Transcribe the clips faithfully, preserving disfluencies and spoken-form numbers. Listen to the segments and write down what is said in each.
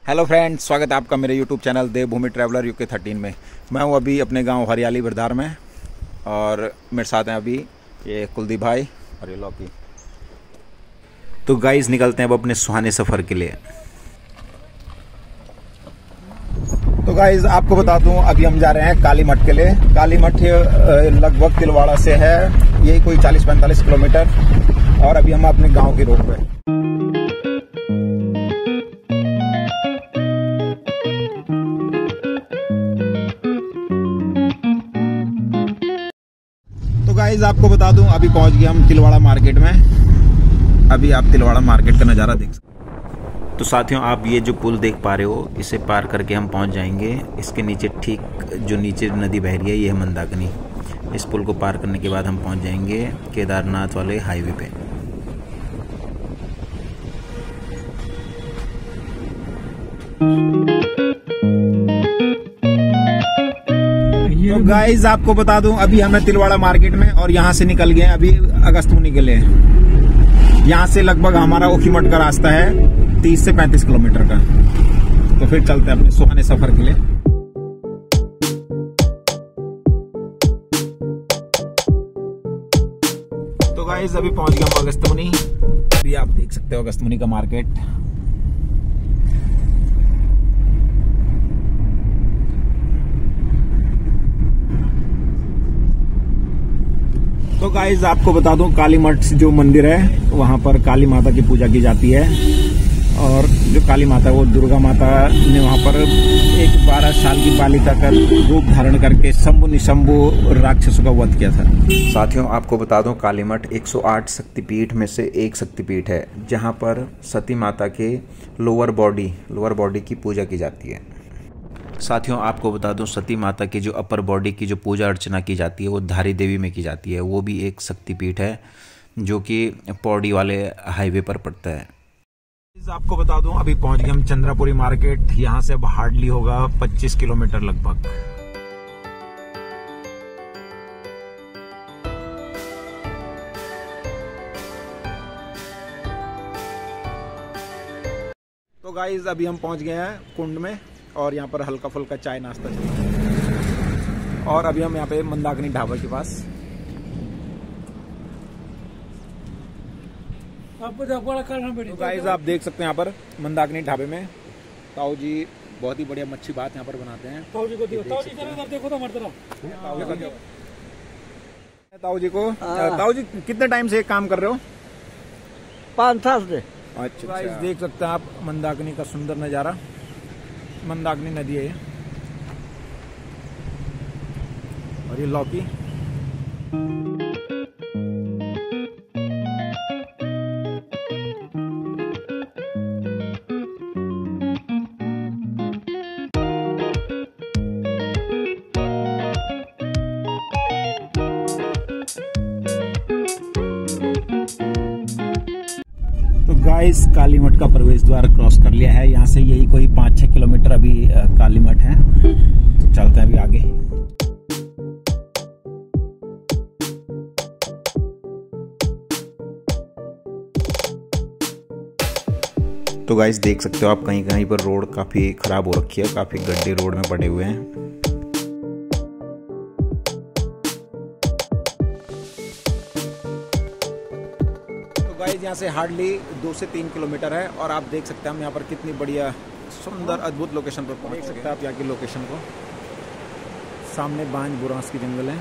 Hello friends, स्वागत है आपका मेरे YouTube channel Devbhoomi traveller UK thirteen में। मैं हूं अभी अपने गांव हरियाली बिरधार में और मेरे साथ हैं अभी ये कुलदीप भाई और ये लौकी। तो गाइस निकलते हैं अब अपने सुहाने सफ़र के लिए। तो गाइस आपको बता दूं, अभी हम जा रहे हैं काली मठ के लिए। काली मठ लगभग तिलवाड़ा से है, यही कोई चालीस पैंतालीस किलोमीटर, और अभी हम अपने गाँव की रोड पे। तो गाइस आपको बता दूं, अभी पहुंच गए हम तिलवाड़ा मार्केट में। अभी आप तिलवाड़ा मार्केट का नज़ारा देख सकते हैं। तो साथियों, आप ये जो पुल देख पा रहे हो, इसे पार करके हम पहुंच जाएंगे। इसके नीचे ठीक जो नीचे नदी बह रही है, ये है मंदाकिनी। इस पुल को पार करने के बाद हम पहुंच जाएंगे केदारनाथ वाले हाईवे पे। तो गाइस आपको बता दूं, अभी हमें तिलवाड़ा मार्केट में और यहाँ से निकल गए अभी अगस्तमुनि के लिए। यहाँ से लगभग हमारा ओखीमठ का रास्ता है तीस से पैंतीस किलोमीटर का। तो फिर चलते हैं अपने सुहाने सफर के लिए। तो गाइस अभी पहुंच गए हम अगस्तमुनि। अभी आप देख सकते हो अगस्तमुनि का मार्केट। तो गाइज आपको बता दूं, काली मठ जो मंदिर है वहां पर काली माता की पूजा की जाती है। और जो काली माता वो दुर्गा माता ने वहां पर एक बारह साल की बालिका का रूप धारण करके शंभु निशंभु राक्षसों का वध किया था। साथियों आपको बता दूं, काली मठ एक सौ आठ शक्तिपीठ में से एक शक्तिपीठ है, जहां पर सती माता के लोअर बॉडी लोअर बॉडी की पूजा की जाती है। साथियों आपको बता दूं, सती माता की जो अपर बॉडी की जो पूजा अर्चना की जाती है वो धारी देवी में की जाती है। वो भी एक शक्तिपीठ है जो कि पौड़ी वाले हाईवे पर पड़ता है। आपको बता दूं, अभी पहुंच गए हम चंद्रापुरी मार्केट। यहाँ से अब हार्डली होगा पच्चीस किलोमीटर लगभग। तो गाइज अभी हम पहुंच गए हैं कुंड में और यहाँ पर हल्का फुल्का चाय नाश्ता चल रहा है। और अभी हम यहाँ पे मंदाकिनी ढाबा के पास। तो गाइस आप देख सकते हैं यहाँ पर मंदाकिनी ढाबे में ताऊ जी बहुत ही बढ़िया मच्छी भात यहाँ पर बनाते हैं। ताऊ जी को ताऊ जी देखो तो ताऊ जी को ताऊ जी कितने टाइम से काम कर रहे हो? पाँच साल से। अच्छा गाइस देख सकते हैं आप मंदाकिनी का सुंदर नज़ारा। मंदाकिनी नदी है और ये लौकी। तो गाइस काली मठ का प्रवेश द्वार क्रॉस कर लिया है। यहाँ से यही कोई पाँच छः किलोमीटर अभी काली मठ है। तो चलते हैं अभी आगे। तो गाइस देख सकते हो आप, कहीं कहीं पर रोड काफ़ी ख़राब हो रखी है, काफ़ी गड्ढे रोड में पड़े हुए हैं। गाइस यहाँ से हार्डली दो से तीन किलोमीटर है और आप देख सकते हैं हम यहाँ पर कितनी बढ़िया सुंदर अद्भुत लोकेशन पर पहुँच सकते हैं आप यहाँ की लोकेशन को। सामने बांज बुरांस की जंगल है।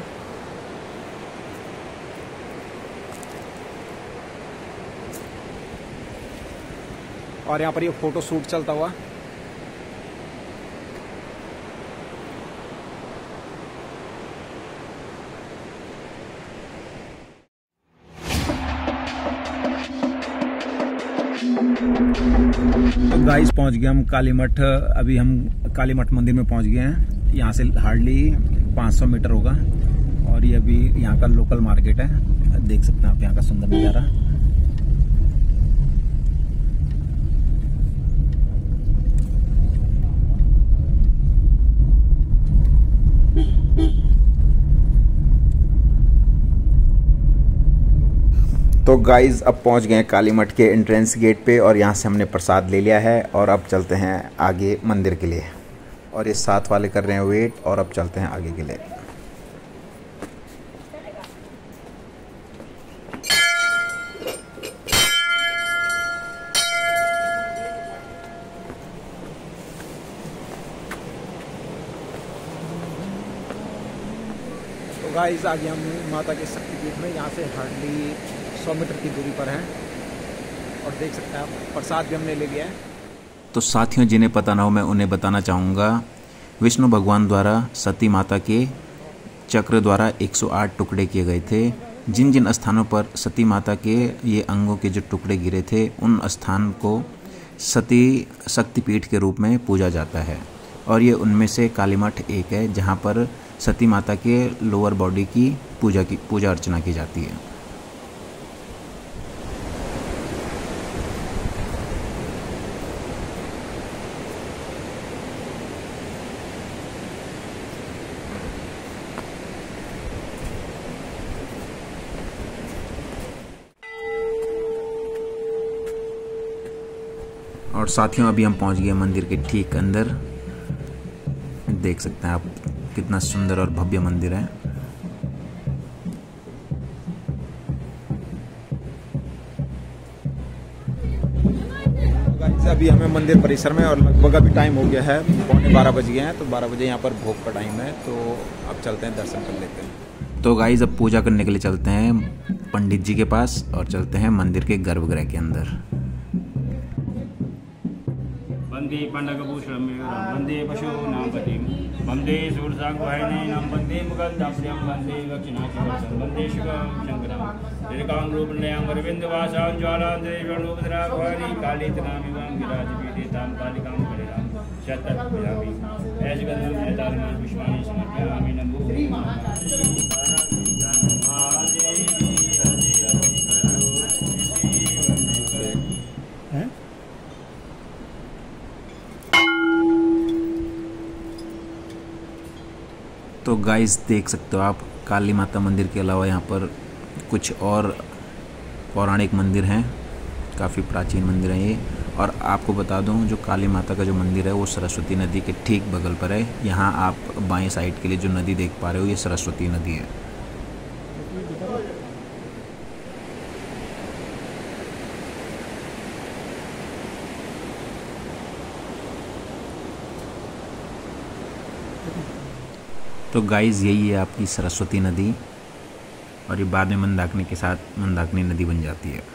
और यहाँ पर ये फोटो शूट चलता हुआ। तो गाइस पहुंच गए हम काली मठ। अभी हम काली मठ मंदिर में पहुंच गए हैं। यहाँ से हार्डली पाँच सौ मीटर होगा और ये अभी यहाँ का लोकल मार्केट है। देख सकते हैं आप यहाँ का सुंदर नज़ारा। तो गाइज़ अब पहुंच गए काली मठ के एंट्रेंस गेट पे और यहाँ से हमने प्रसाद ले लिया है और अब चलते हैं आगे मंदिर के लिए। और ये साथ वाले कर रहे हैं वेट और अब चलते हैं आगे के लिए। तो गाइस आगे हम माता के शक्तिपीठ में, यहाँ से हार्डली सौ मीटर की दूरी पर हैं और देख सकते हैं आप प्रसाद भी हमने ले लिया है। तो साथियों, जिन्हें पता ना हो मैं उन्हें बताना चाहूँगा, विष्णु भगवान द्वारा सती माता के चक्र द्वारा एक सौ आठ टुकड़े किए गए थे। जिन जिन स्थानों पर सती माता के ये अंगों के जो टुकड़े गिरे थे उन स्थान को सती शक्तिपीठ के रूप में पूजा जाता है और ये उनमें से काली मठ एक है जहाँ पर सती माता के लोअर बॉडी की पूजा की पूजा अर्चना की जाती है। और साथियों, अभी हम पहुंच गए मंदिर के ठीक अंदर। देख सकते हैं आप कितना सुंदर और भव्य मंदिर है। अभी हमें मंदिर परिसर में और लगभग अभी टाइम हो गया है, पौने बारह बज गए हैं। तो बारह बजे यहाँ पर भोग का टाइम है, तो अब चलते हैं दर्शन कर लेते हैं। तो गाइस अब पूजा करने के लिए चलते हैं पंडित जी के पास और चलते हैं मंदिर के गर्भगृह के अंदर। वंदे पंडगभूषणं वंदे पशूनां पतिं वंदे सूरसाग्वाहिनीं वंदे मुगलदाप्र्यं वंदे दक्षिणाचिवर्षं वंदे शिवं शङ्करं दीर्घाङ्गरूपणयां वरविन्दवासां ज्वालां देवरूपधराघ्वानी कालितनामिवां विराजपीठितां कालिकां परिणां शतत्पिधामि ऐशगन्धं एतादृमां पुष्पाणि समर्पयामि नमो तो गाइस देख सकते हो आप, काली माता मंदिर के अलावा यहाँ पर कुछ और पौराणिक मंदिर हैं, काफ़ी प्राचीन मंदिर हैं ये। और आपको बता दूं, जो काली माता का जो मंदिर है वो सरस्वती नदी के ठीक बगल पर है। यहाँ आप बाएं साइड के लिए जो नदी देख पा रहे हो ये सरस्वती नदी है। तो गाइस यही है आपकी सरस्वती नदी और ये बाद में मंदाकिनी के साथ मंदाकिनी नदी बन जाती है।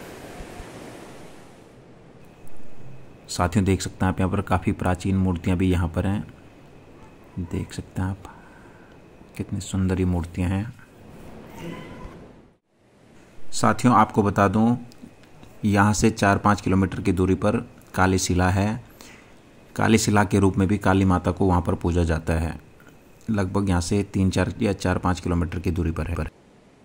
साथियों देख सकते हैं आप, यहाँ पर काफ़ी प्राचीन मूर्तियाँ भी यहाँ पर हैं। देख सकते हैं आप कितनी सुंदर ये मूर्तियाँ हैं। साथियों आपको बता दूँ, यहाँ से चार पाँच किलोमीटर की दूरी पर काली शिला है। काली शिला के रूप में भी काली माता को वहाँ पर पूजा जाता है। लगभग यहाँ से तीन चार या चार पाँच किलोमीटर की दूरी पर है।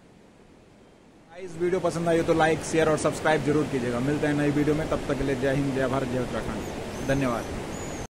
इस वीडियो पसंद आई हो तो लाइक शेयर और सब्सक्राइब जरूर कीजिएगा। मिलते हैं नई वीडियो में, तब तक के लिए जय हिंद, जय भारत, जय उत्तराखंड। धन्यवाद।